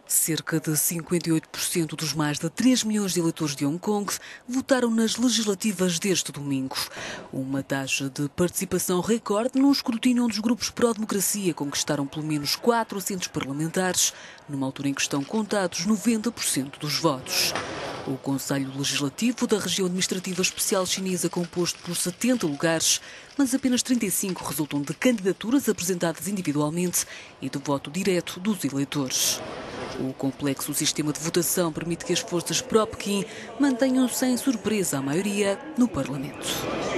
Cerca de 58% dos mais de 3 milhões de eleitores de Hong Kong votaram nas legislativas deste domingo. Uma taxa de participação recorde num escrutínio onde os grupos pró-democracia conquistaram pelo menos 4 assentos parlamentares, numa altura em que estão contados 90% dos votos. O Conselho Legislativo da Região Administrativa Especial Chinesa, composto por 70 lugares, mas apenas 35 resultam de candidaturas apresentadas individualmente e de voto direto dos eleitores. O complexo sistema de votação permite que as forças pró-Pequim mantenham sem surpresa a maioria no Parlamento.